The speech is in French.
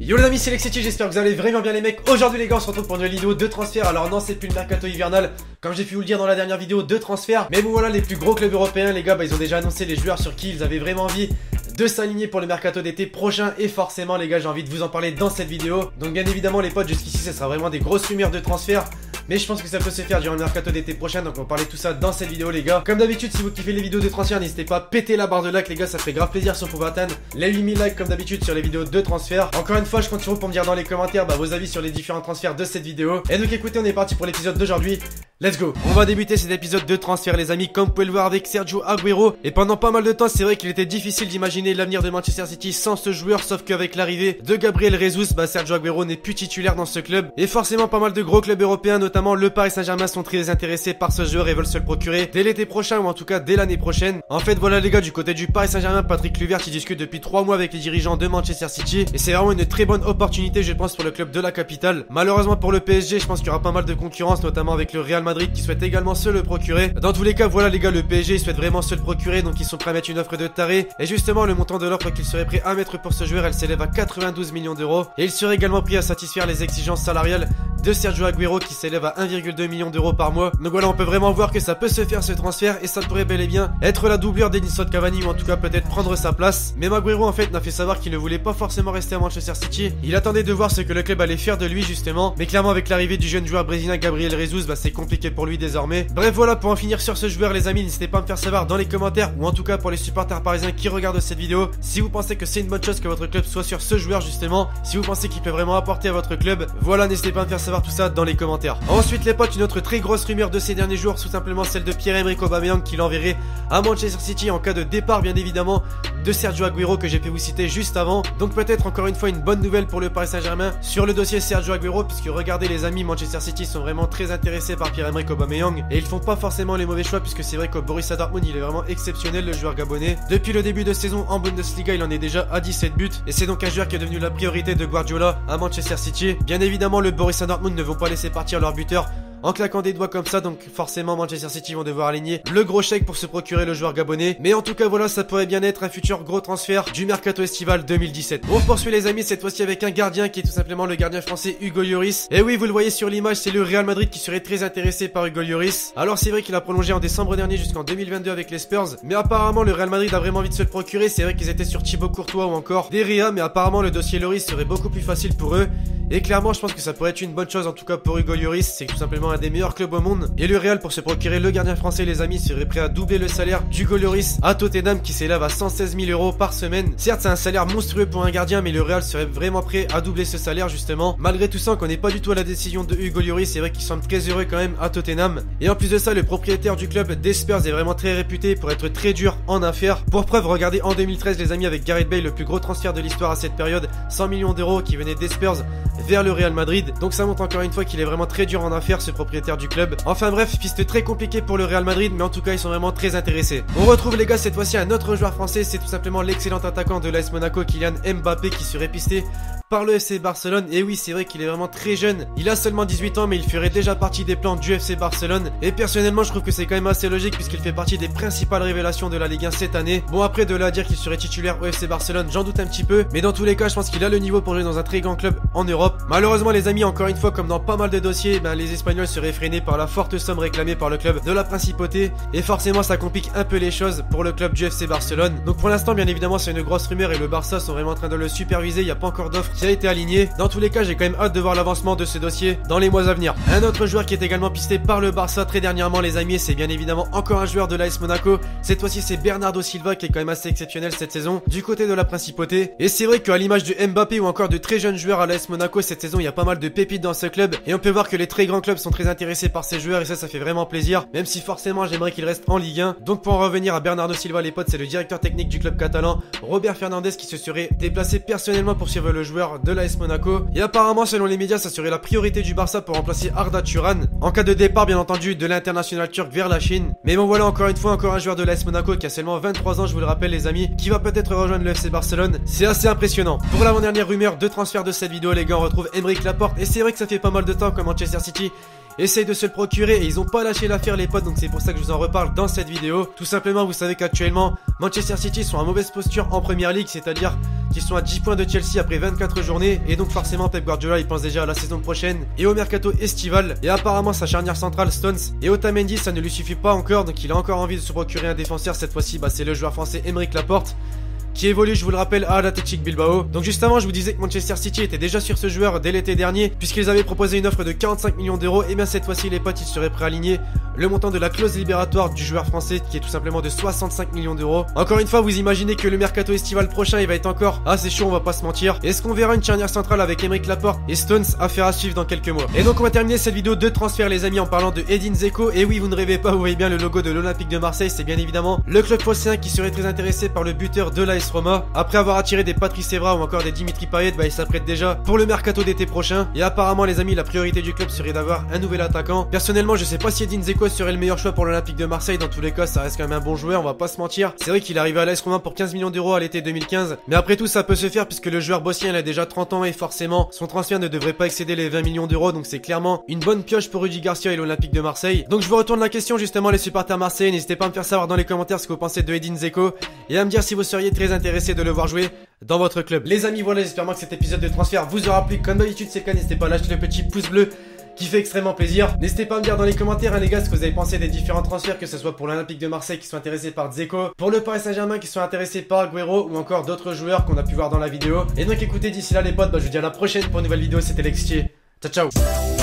Yo les amis, c'est Lexity, j'espère que vous allez vraiment bien les mecs. Aujourd'hui les gars, on se retrouve pour une nouvelle vidéo de transfert. Alors non, c'est plus le mercato hivernal, comme j'ai pu vous le dire dans la dernière vidéo de transfert. Mais bon voilà, les plus gros clubs européens les gars, ils ont déjà annoncé les joueurs sur qui ils avaient vraiment envie de s'aligner pour le mercato d'été prochain. Et forcément les gars, j'ai envie de vous en parler dans cette vidéo. Donc bien évidemment les potes, jusqu'ici ça sera vraiment des grosses rumeurs de transfert, mais je pense que ça peut se faire durant le mercato d'été prochain. Donc on va parler de tout ça dans cette vidéo les gars. Comme d'habitude, si vous kiffez les vidéos de transfert, n'hésitez pas à péter la barre de like les gars, ça fait grave plaisir si on peut atteindre les 8000 likes comme d'habitude sur les vidéos de transfert. Encore une fois, je compte sur vous pour me dire dans les commentaires vos avis sur les différents transferts de cette vidéo. Et donc écoutez, on est parti pour l'épisode d'aujourd'hui. Let's go. On va débuter cet épisode de transfert les amis, comme vous pouvez le voir, avec Sergio Agüero. Et pendant pas mal de temps, c'est vrai qu'il était difficile d'imaginer l'avenir de Manchester City sans ce joueur, sauf qu'avec l'arrivée de Gabriel Jesus, Sergio Agüero n'est plus titulaire dans ce club. Et forcément pas mal de gros clubs européens, notamment le Paris Saint-Germain, sont très intéressés par ce joueur et veulent se le procurer dès l'été prochain, ou en tout cas dès l'année prochaine. En fait voilà les gars, du côté du Paris Saint-Germain, Patrick Kluivert qui discute depuis 3 mois avec les dirigeants de Manchester City. Et c'est vraiment une très bonne opportunité je pense pour le club de la capitale. Malheureusement pour le PSG, je pense qu'il y aura pas mal de concurrence, notamment avec le Real Madrid qui souhaite également se le procurer. Dans tous les cas voilà les gars, le PSG ils souhaitent vraiment se le procurer, donc ils sont prêts à mettre une offre de taré. Et justement le montant de l'offre qu'ils seraient prêts à mettre pour ce joueur, elle s'élève à 92 millions d'euros. Et il serait également prêt à satisfaire les exigences salariales de Sergio Agüero qui s'élève à 1,2 million d'euros par mois. Donc voilà, on peut vraiment voir que ça peut se faire ce transfert et ça pourrait bel et bien être la doublure d'Edinson Cavani, ou en tout cas peut-être prendre sa place. Mais Agüero en fait n'a fait savoir qu'il ne voulait pas forcément rester à Manchester City. Il attendait de voir ce que le club allait faire de lui justement, mais clairement avec l'arrivée du jeune joueur brésilien Gabriel Jesus, c'est compliqué pour lui désormais. Bref voilà, pour en finir sur ce joueur les amis, n'hésitez pas à me faire savoir dans les commentaires, ou en tout cas pour les supporters parisiens qui regardent cette vidéo, si vous pensez que c'est une bonne chose que votre club soit sur ce joueur justement, si vous pensez qu'il peut vraiment apporter à votre club. Voilà, n'hésitez pas à me faire savoir tout ça dans les commentaires. Ensuite les potes, une autre très grosse rumeur de ces derniers jours, tout simplement celle de Pierre-Emerick Aubameyang qui l'enverrait à Manchester City en cas de départ bien évidemment de Sergio Agüero que j'ai pu vous citer juste avant. Donc peut-être encore une fois une bonne nouvelle pour le Paris Saint-Germain sur le dossier Sergio Agüero, puisque regardez les amis, Manchester City sont vraiment très intéressés par Pierre-Emerick Aubameyang et ils font pas forcément les mauvais choix, puisque c'est vrai qu'au Borussia Dortmund il est vraiment exceptionnel le joueur gabonais. Depuis le début de saison en Bundesliga il en est déjà à 17 buts et c'est donc un joueur qui est devenu la priorité de Guardiola à Manchester City. Bien évidemment le Borussia Dortmund ne vont pas laisser partir leur buteur en claquant des doigts comme ça, donc forcément Manchester City vont devoir aligner le gros chèque pour se procurer le joueur gabonais. Mais en tout cas voilà, ça pourrait bien être un futur gros transfert du mercato estival 2017. On poursuit les amis, cette fois-ci avec un gardien qui est tout simplement le gardien français Hugo Lloris. Et oui, vous le voyez sur l'image, c'est le Real Madrid qui serait très intéressé par Hugo Lloris. Alors c'est vrai qu'il a prolongé en décembre dernier jusqu'en 2022 avec les Spurs, mais apparemment le Real Madrid a vraiment envie de se le procurer. C'est vrai qu'ils étaient sur Thibaut Courtois ou encore Deria, mais apparemment le dossier Lloris serait beaucoup plus facile pour eux. Et clairement je pense que ça pourrait être une bonne chose en tout cas pour Hugo Lloris, c'est tout simplement un des meilleurs clubs au monde. Et le Real, pour se procurer le gardien français les amis, serait prêt à doubler le salaire d'Hugo Lloris à Tottenham qui s'élève à 116 000 euros par semaine. Certes c'est un salaire monstrueux pour un gardien, mais le Real serait vraiment prêt à doubler ce salaire justement. Malgré tout ça, on connaît pas du tout la décision de Hugo Lloris, c'est vrai qu'il semble très heureux quand même à Tottenham. Et en plus de ça, le propriétaire du club des Spurs est vraiment très réputé pour être très dur en affaires. Pour preuve, regardez en 2013 les amis avec Gareth Bale, le plus gros transfert de l'histoire à cette période, 100 millions d'euros qui venaient des Spurs vers le Real Madrid. Donc ça montre encore une fois qu'il est vraiment très dur en affaires ce propriétaire du club. Enfin bref, piste très compliquée pour le Real Madrid, mais en tout cas ils sont vraiment très intéressés. On retrouve les gars cette fois-ci un autre joueur français, c'est tout simplement l'excellent attaquant de l'AS Monaco Kylian Mbappé qui serait pisté par le FC Barcelone. Et oui, c'est vrai qu'il est vraiment très jeune, il a seulement 18 ans, mais il ferait déjà partie des plans du FC Barcelone. Et personnellement je trouve que c'est quand même assez logique, puisqu'il fait partie des principales révélations de la Ligue 1 cette année. Bon, après de là à dire qu'il serait titulaire au FC Barcelone, j'en doute un petit peu, mais dans tous les cas je pense qu'il a le niveau pour jouer dans un très grand club en Europe. Malheureusement les amis, encore une fois comme dans pas mal de dossiers, les Espagnols seraient freinés par la forte somme réclamée par le club de la principauté, et forcément ça complique un peu les choses pour le club du FC Barcelone. Donc pour l'instant bien évidemment c'est une grosse rumeur et le Barça sont vraiment en train de le superviser, il n'y a pas encore d'offre qui a été alignée. Dans tous les cas j'ai quand même hâte de voir l'avancement de ce dossier dans les mois à venir. Un autre joueur qui est également pisté par le Barça très dernièrement les amis, c'est bien évidemment encore un joueur de l'AS Monaco. Cette fois-ci c'est Bernardo Silva qui est quand même assez exceptionnel cette saison du côté de la principauté. Et c'est vrai qu'à l'image de Mbappé ou encore de très jeunes joueurs à l'AS Monaco cette saison, il y a pas mal de pépites dans ce club et on peut voir que les très grands clubs sont très intéressés par ces joueurs, et ça fait vraiment plaisir, même si forcément j'aimerais qu'il reste en Ligue 1. Donc pour en revenir à Bernardo Silva les potes, c'est le directeur technique du club catalan Robert Fernandez qui se serait déplacé personnellement pour suivre le joueur de l'AS Monaco. Et apparemment selon les médias ça serait la priorité du Barça pour remplacer Arda Turan en cas de départ bien entendu de l'international turc vers la Chine. Mais bon voilà, encore une fois encore un joueur de l'AS Monaco qui a seulement 23 ans, je vous le rappelle les amis, qui va peut-être rejoindre le FC Barcelone. C'est assez impressionnant. Pour l'avant-dernière rumeur de transfert de cette vidéo les gars, on retrouve Aymeric Laporte, et c'est vrai que ça fait pas mal de temps que Manchester City essaye de se le procurer et ils ont pas lâché l'affaire les potes, donc c'est pour ça que je vous en reparle dans cette vidéo. Tout simplement vous savez qu'actuellement Manchester City sont en mauvaise posture en Première Ligue, c'est-à-dire qui sont à 10 points de Chelsea après 24 journées. Et donc forcément Pep Guardiola il pense déjà à la saison prochaine et au mercato estival. Et apparemment sa charnière centrale Stones et Otamendi ça ne lui suffit pas encore, donc il a encore envie de se procurer un défenseur. Cette fois-ci c'est le joueur français Aymeric Laporte, qui évolue, je vous le rappelle, à l'Athletic Bilbao. Donc juste avant, je vous disais que Manchester City était déjà sur ce joueur dès l'été dernier, puisqu'ils avaient proposé une offre de 45 millions d'euros. Et bien cette fois-ci, les potes, ils seraient prêts à aligner le montant de la clause libératoire du joueur français, qui est tout simplement de 65 millions d'euros. Encore une fois, vous imaginez que le mercato estival prochain, il va être encore assez chaud, on va pas se mentir. Est-ce qu'on verra une charnière centrale avec Aymeric Laporte et Stones? Affaire à suivre dans quelques mois. Et donc on va terminer cette vidéo de transfert, les amis, en parlant de Edin Dzeko. Et oui, vous ne rêvez pas, vous voyez bien le logo de l'Olympique de Marseille, c'est bien évidemment le club phocéen qui serait très intéressé par le buteur de l'AS Roma. Après avoir attiré des Patrice Evra ou encore des Dimitri Payet, il s'apprête déjà pour le mercato d'été prochain. Et apparemment, les amis, la priorité du club serait d'avoir un nouvel attaquant. Personnellement, je sais pas si Edin Dzeko serait le meilleur choix pour l'Olympique de Marseille. Dans tous les cas, ça reste quand même un bon joueur, on va pas se mentir. C'est vrai qu'il est arrivé à l'AS Roma pour 15 millions d'euros à l'été 2015, mais après tout, ça peut se faire puisque le joueur bossien il a déjà 30 ans et forcément, son transfert ne devrait pas excéder les 20 millions d'euros. Donc c'est clairement une bonne pioche pour Rudy Garcia et l'Olympique de Marseille. Donc je vous retourne la question justement, les supporters marseillais. N'hésitez pas à me faire savoir dans les commentaires ce que vous pensez de Edin Dzeko et à me dire si vous seriez très intéressé de le voir jouer dans votre club. Les amis, voilà, j'espère que cet épisode de transfert vous aura plu. Comme d'habitude, c'est le cas, n'hésitez pas à lâcher le petit pouce bleu qui fait extrêmement plaisir. N'hésitez pas à me dire dans les commentaires, les gars, ce que vous avez pensé des différents transferts, que ce soit pour l'Olympique de Marseille qui sont intéressés par Dzeko, pour le Paris Saint-Germain qui sont intéressés par Agüero ou encore d'autres joueurs qu'on a pu voir dans la vidéo. Et donc écoutez, d'ici là les potes, je vous dis à la prochaine pour une nouvelle vidéo. C'était Lexier. Ciao ciao.